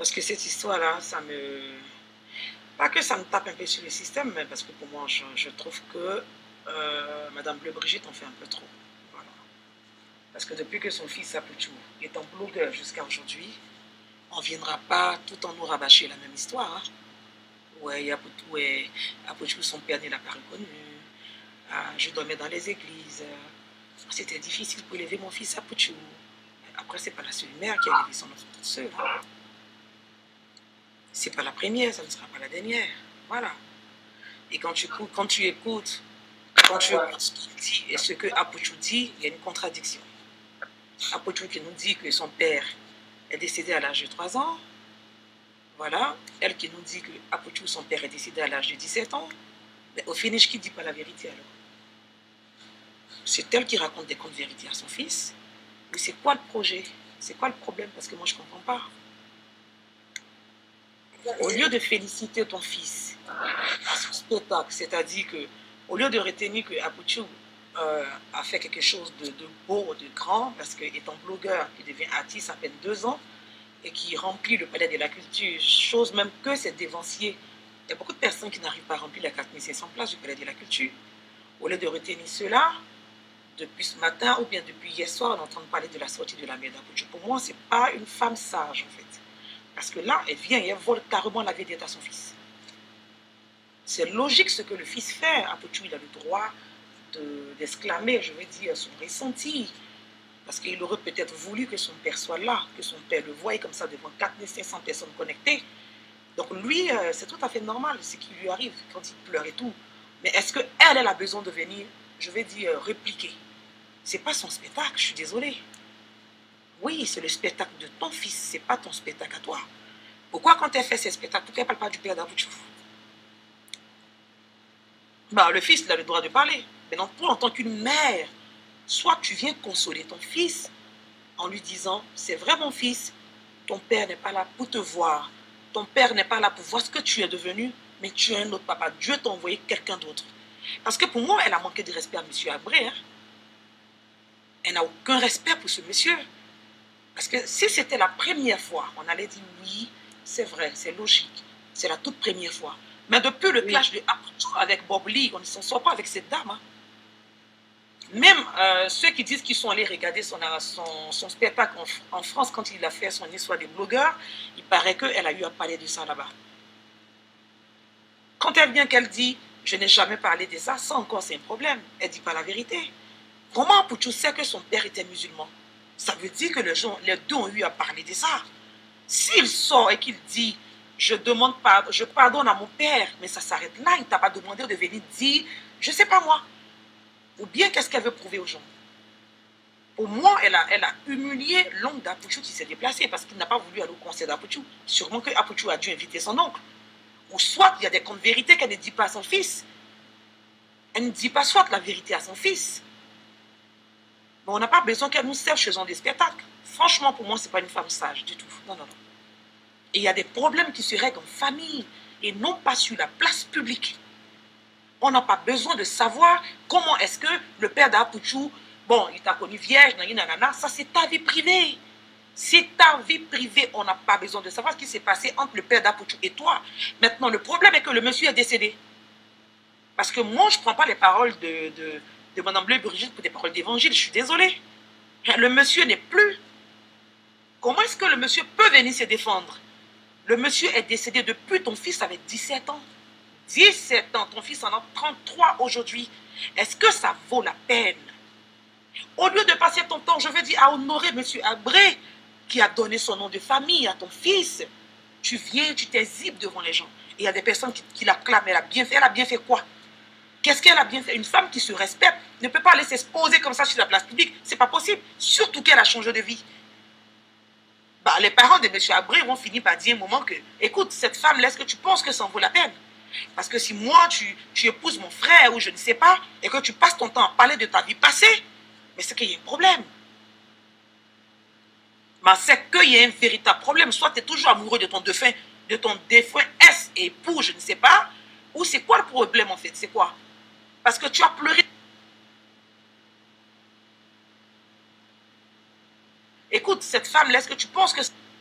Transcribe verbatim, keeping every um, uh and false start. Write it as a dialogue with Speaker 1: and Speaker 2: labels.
Speaker 1: Parce que cette histoire-là, ça me... Pas que ça me tape un peu sur le système, mais parce que pour moi, je, je trouve que euh, Madame Bleu Brigitte en fait un peu trop. Voilà. Parce que depuis que son fils Apouchou est en blogueur jusqu'à aujourd'hui, on ne viendra pas tout en nous rabâcher la même histoire. Hein. Ouais, Apouchou, son père ne l'a pas reconnu. Ah, je dormais dans les églises. C'était difficile pour élever mon fils Apouchou. Après, c'est pas la seule mère qui a élevé son enfant toute seule. Hein. C'est pas la première, ça ne sera pas la dernière. Voilà. Et quand tu, quand tu écoutes, quand tu écoutes ce qu'il dit et ce que Apouchou dit, il y a une contradiction. Apouchou qui nous dit que son père est décédé à l'âge de trois ans. Voilà. Elle qui nous dit que Apouchou, son père, est décédé à l'âge de dix-sept ans. Mais au finish, qui ne dit pas la vérité alors? C'est elle qui raconte des contes vérités à son fils. Mais c'est quoi le projet? C'est quoi le problème? Parce que moi, je ne comprends pas. Au lieu de féliciter ton fils à son spectacle, c'est-à-dire que au lieu de retenir que Apouchou euh, a fait quelque chose de, de beau, de grand, parce qu'étant blogueur, il devient artiste à peine deux ans, et qui remplit le palais de la culture, chose même que c'est dévancier. Il y a beaucoup de personnes qui n'arrivent pas à remplir la quatre mille cinq cents places du palais de la culture. Au lieu de retenir cela, depuis ce matin ou bien depuis hier soir, on entend parler de la sortie de la mère d'Apouchou. Pour moi, ce n'est pas une femme sage, en fait. Parce que là, elle vient et elle vole carrément la vedette à son fils. C'est logique ce que le fils fait. Apouchou, il a le droit d'exclamer, de, je veux dire, son ressenti. Parce qu'il aurait peut-être voulu que son père soit là, que son père le voie comme ça devant quatre mille cinq cents personnes connectées. Donc lui, euh, c'est tout à fait normal ce qui lui arrive quand il pleure et tout. Mais est-ce qu'elle, elle a besoin de venir, je vais dire, répliquer? C'est pas son spectacle, je suis désolée. Oui, c'est le spectacle de ton fils, c'est pas ton spectacle à toi. Pourquoi quand elle fait ses spectacles, pourquoi elle ne parle pas du père d'Apouchou? Bah, le fils, il a le droit de parler. Maintenant, pour en tant qu'une mère, soit tu viens consoler ton fils en lui disant, c'est vrai mon fils, ton père n'est pas là pour te voir. Ton père n'est pas là pour voir ce que tu es devenu, mais tu es un autre papa. Dieu t'a envoyé quelqu'un d'autre. Parce que pour moi, elle a manqué de respect à M. Abré. Hein. Elle n'a aucun respect pour ce monsieur. Parce que si c'était la première fois, on allait dire oui, c'est vrai, c'est logique. C'est la toute première fois. Mais depuis le clash oui. de Apouchou avec Bob Lee, on ne s'en sort pas avec cette dame. Hein. Même euh, ceux qui disent qu'ils sont allés regarder son, son, son spectacle en, en France quand il a fait son histoire des blogueurs, il paraît qu'elle a eu à parler de ça là-bas. Quand elle vient qu'elle dit « je n'ai jamais parlé de ça », ça encore c'est un problème. Elle ne dit pas la vérité. Comment Apouchou sait que son père était musulman? Ça veut dire que les, gens, les deux ont eu à parler de ça. S'il sort et qu'il dit « je demande pas, je pardonne à mon père », mais ça s'arrête là, il ne t'a pas demandé de venir dire « je ne sais pas moi ». Ou bien qu'est-ce qu'elle veut prouver aux gens? Pour moi, elle a, elle a humilié l'oncle d'Apouchou qui s'est déplacé parce qu'il n'a pas voulu aller au concert d'Apouchou. Sûrement que Apouchou a dû inviter son oncle. Ou soit il y a des contes vérités qu'elle ne dit pas à son fils. Elle ne dit pas soit la vérité à son fils. Mais on n'a pas besoin qu'elle nous serve chez eux des spectacles. Franchement, pour moi, ce n'est pas une femme sage du tout. Non, non, non. Et il y a des problèmes qui se règlent en famille et non pas sur la place publique. On n'a pas besoin de savoir comment est-ce que le père d'Apouchou, bon, il t'a connu vierge, nanana, ça c'est ta vie privée. C'est ta vie privée, on n'a pas besoin de savoir ce qui s'est passé entre le père d'Apouchou et toi. Maintenant, le problème est que le monsieur est décédé. Parce que moi, je ne prends pas les paroles de, de, de Madame Bleu Brigitte pour des paroles d'évangile, je suis désolée. Le monsieur n'est plus. Comment est-ce que le monsieur peut venir se défendre? Le monsieur est décédé depuis ton fils avait dix-sept ans. dix-sept ans, ton fils en a trente-trois aujourd'hui. Est-ce que ça vaut la peine? Au lieu de passer ton temps, je veux dire, à honorer M. Abré, qui a donné son nom de famille à ton fils, tu viens, tu t'exhibes devant les gens. Et il y a des personnes qui, qui l'acclament, elle a bien fait. Elle a bien fait quoi? Qu'est-ce qu'elle a bien fait? Une femme qui se respecte ne peut pas aller s'exposer comme ça sur la place publique. Ce n'est pas possible. Surtout qu'elle a changé de vie. Bah, les parents de M. Abré vont finir par dire un moment que, écoute, cette femme-là, est-ce que tu penses que ça en vaut la peine? Parce que si moi, tu, tu épouses mon frère ou je ne sais pas, et que tu passes ton temps à parler de ta vie passée, mais c'est qu'il y a un problème. Mais c'est qu'il y a un véritable problème. Soit tu es toujours amoureux de ton défunt, de ton défunt S et époux, je ne sais pas, ou c'est quoi le problème en fait? C'est quoi? Parce que tu as pleuré. Écoute, cette femme-là, est-ce que tu penses que...